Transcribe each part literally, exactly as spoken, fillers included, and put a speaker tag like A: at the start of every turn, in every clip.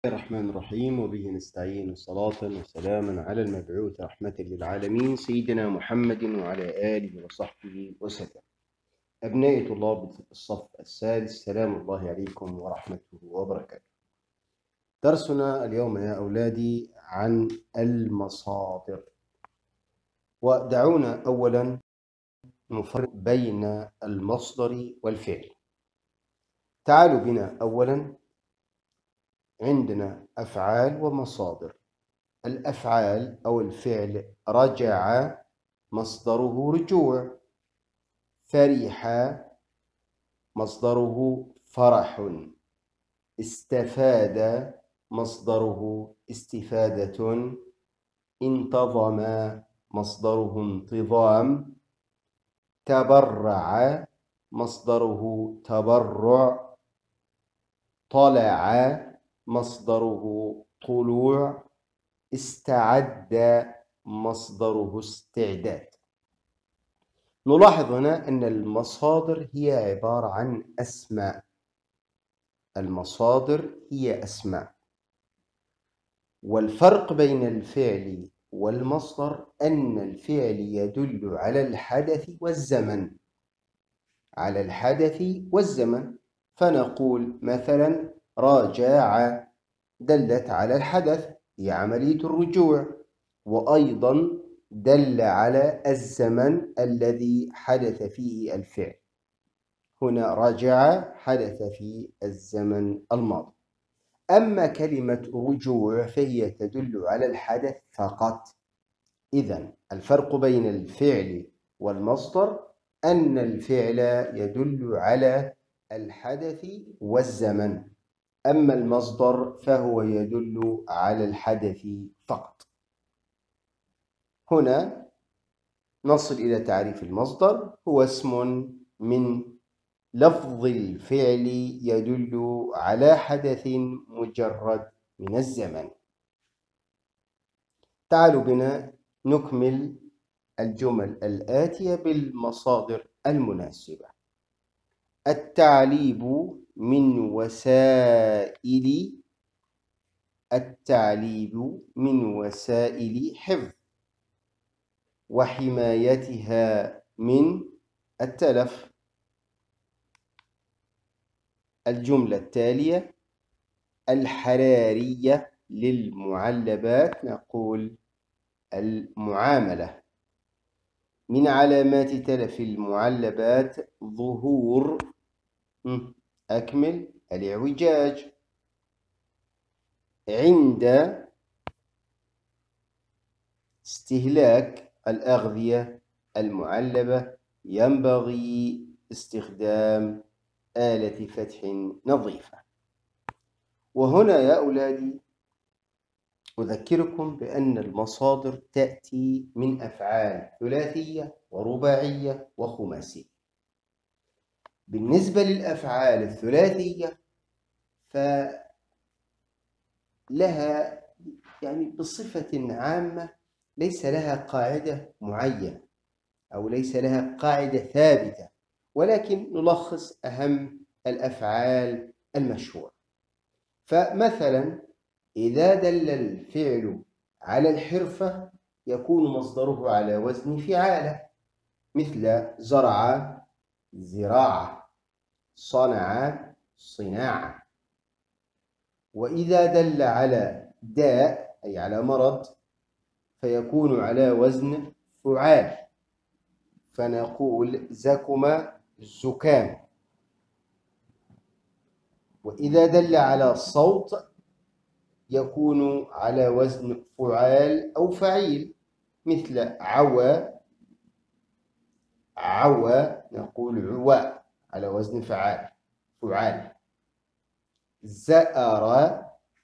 A: الرحمن الرحيم، وبه نستعين، صلاة وسلاما على المبعوث رحمة للعالمين سيدنا محمد وعلى آله وصحبه وسلم. أبناء طلاب الصف السادس، سلام الله عليكم ورحمته وبركاته. درسنا اليوم يا أولادي عن المصادر، ودعونا أولا نفرق بين المصدر والفعل. تعالوا بنا أولا، عندنا أفعال ومصادر. الأفعال أو الفعل رجع مصدره رجوع، فرح مصدره فرح، استفاد مصدره استفادة، انتظم مصدره انتظام، تبرع مصدره تبرع، طلع مصدره طلوع، استعد مصدره استعداد. نلاحظ هنا أن المصادر هي عبارة عن أسماء. المصادر هي أسماء، والفرق بين الفعل والمصدر أن الفعل يدل على الحدث والزمن، على الحدث والزمن. فنقول مثلا راجع دلت على الحدث، هي عملية الرجوع، وأيضا دل على الزمن الذي حدث فيه الفعل. هنا رجع حدث في الزمن الماضي. أما كلمة رجوع فهي تدل على الحدث فقط. إذن الفرق بين الفعل والمصدر أن الفعل يدل على الحدث والزمن، أما المصدر فهو يدل على الحدث فقط. هنا نصل إلى تعريف المصدر. هو اسم من لفظ الفعل يدل على حدث مجرد من الزمن. تعالوا بنا نكمل الجمل الآتية بالمصادر المناسبة. التعليب من وسائل التعليب من وسائل حفظ وحمايتها من التلف. الجملة التالية: الحرارية للمعلبات، نقول المعاملة. من علامات تلف المعلبات ظهور أكمل الاعوجاج. عند استهلاك الأغذية المعلبة ينبغي استخدام آلة فتح نظيفة. وهنا يا أولادي أذكركم بأن المصادر تأتي من أفعال ثلاثية ورباعية وخماسية. بالنسبة للأفعال الثلاثية فلها يعني بصفة عامة ليس لها قاعدة معينة أو ليس لها قاعدة ثابتة، ولكن نلخص أهم الأفعال المشهورة. فمثلا إذا دل الفعل على الحرفة يكون مصدره على وزن فعالة، مثل زرع زراعة، صنع صناعة. وإذا دل على داء أي على مرض فيكون على وزن فعال، فنقول زكم الزكام. وإذا دل على صوت يكون على وزن فعال أو فعيل، مثل عوى عوى نقول عواء على وزن فعال فعال. زأر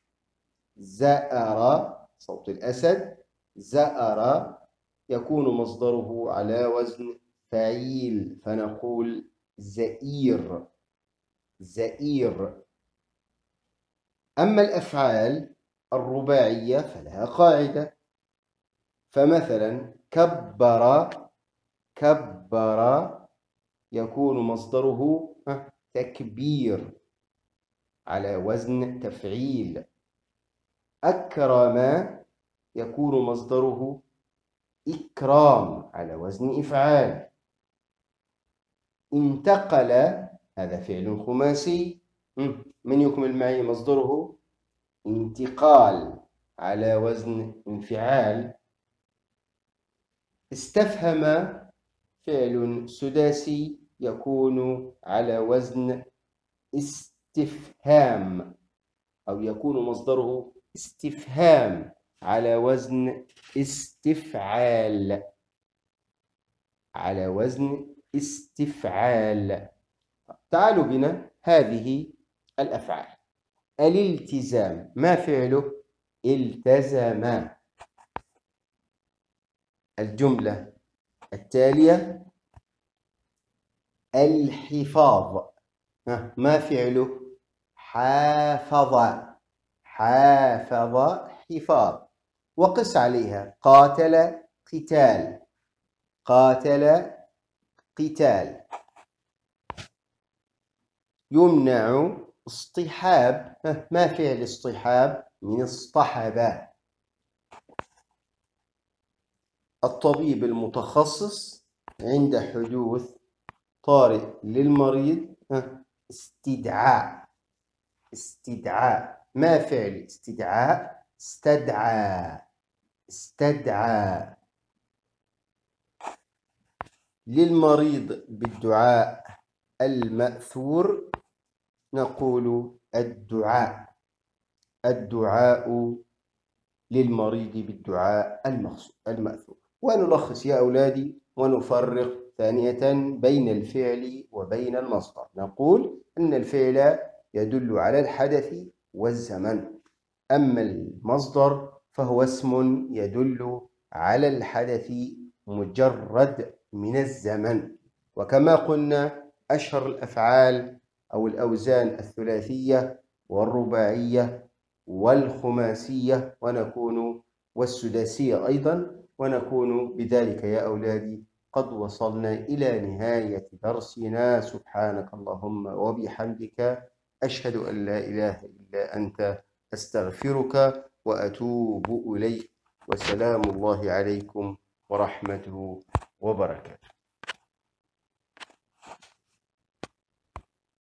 A: زأر صوت الأسد، زأر يكون مصدره على وزن فعيل، فنقول زئير زئير. أما الأفعال الرباعية فلها قاعدة. فمثلا كبر كبر يكون مصدره تكبير على وزن تفعيل. أكرم يكون مصدره إكرام على وزن إفعال. انتقل هذا فعل خماسي، من يكمل معي مصدره انتقال على وزن انفعال. استفهم فعل سداسي يكون على وزن استفهام، أو يكون مصدره استفهام على وزن استفعال، على وزن استفعال. تعالوا بنا هذه الأفعال. الالتزام ما فعله؟ التزم. الجملة التالية الحفاظ ما فعله؟ حافظ. حافظ حفاظ. وقس عليها قاتل قتال. قاتل قتال. يمنع اصطحاب ما فعل اصطحاب؟ من اصطحب. الطبيب المتخصص عند حدوث طارئ للمريض استدعاء. استدعاء ما فعل استدعاء؟ استدعى. استدعى. للمريض بالدعاء المأثور نقول الدعاء. الدعاء للمريض بالدعاء المأثور. ونلخص يا أولادي ونفرق ثانية بين الفعل وبين المصدر. نقول أن الفعل يدل على الحدث والزمن، أما المصدر فهو اسم يدل على الحدث مجرد من الزمن. وكما قلنا أشهر الأفعال أو الأوزان الثلاثية والرباعية والخماسية ونكون والسداسية أيضا. ونكون بذلك يا أولادي قد وصلنا إلى نهاية درسنا. سبحانك اللهم وبحمدك أشهد أن لا إله إلا أنت أستغفرك وأتوب إليك. وسلام الله عليكم ورحمته وبركاته.